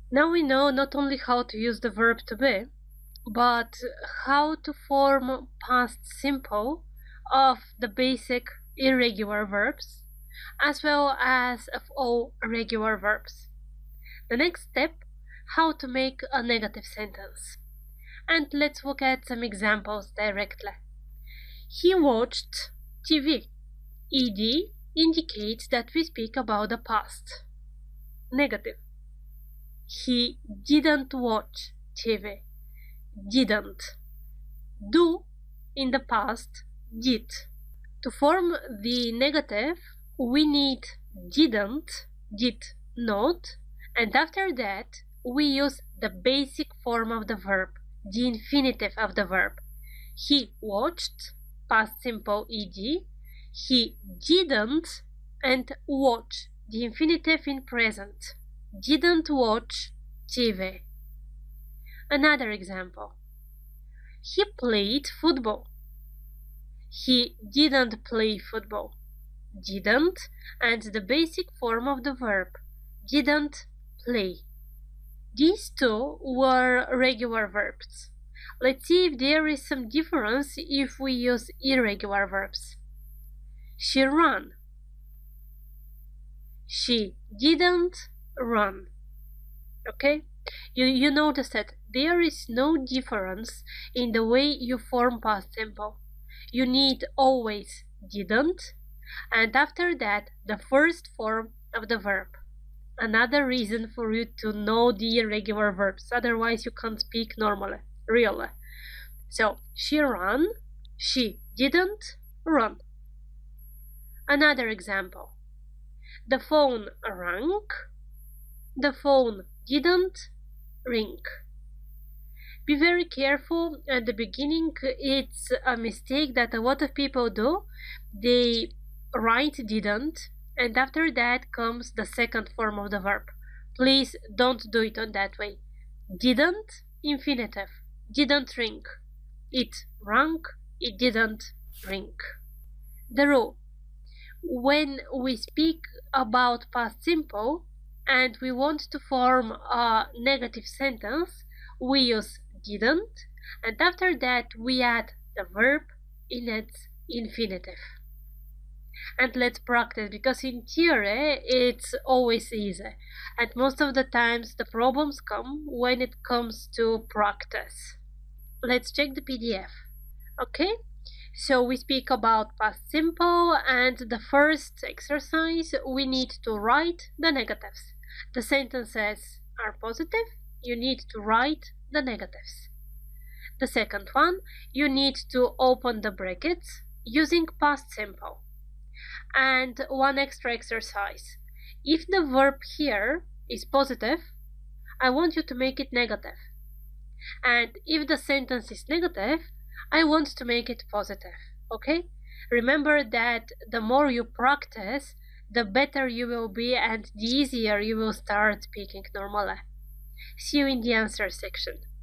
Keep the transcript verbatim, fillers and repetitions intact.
Now we know not only how to use the verb to be, but how to form past simple of the basic irregular verbs, as well as of all regular verbs. The next step, how to make a negative sentence. And let's look at some examples directly. He watched T V. Ed indicates that we speak about the past. Negative. He didn't watch T V. Didn't. Do in the past, did. To form the negative, we need didn't, did not, and after that we use the basic form of the verb, the infinitive of the verb. He watched, past simple ed, he didn't, and watch, the infinitive in present, didn't watch T V. Another example. He played football. He didn't play football. Didn't, and the basic form of the verb, didn't play. These two were regular verbs. Let's see if there is some difference if we use irregular verbs. She ran. She didn't run. Okay? You, you notice that there is no difference in the way you form past simple. You need always didn't, and after that the first form of the verb. Another reason for you to know the irregular verbs, otherwise you can't speak normally, really. So, she ran, she didn't run. Another example. The phone rang, the phone didn't ring. Be very careful at the beginning. It's a mistake that a lot of people do. They write didn't, and after that comes the second form of the verb. Please don't do it on that way. Didn't, infinitive. Didn't ring. It rang, it didn't ring. The rule. When we speak about past simple and we want to form a negative sentence, we use didn't, and after that we add the verb in its infinitive. And let's practice, because in theory it's always easy, and most of the times the problems come when it comes to practice. Let's check the P D F. Okay, so we speak about past simple, and the first exercise we need to write the negatives. The sentences are positive, you need to write the negatives. The second one, you need to open the brackets using past simple. And one extra exercise. If the verb here is positive, I want you to make it negative. And if the sentence is negative, I want to make it positive. Okay? Remember that the more you practice, the better you will be and the easier you will start speaking normally. See you in the answer section.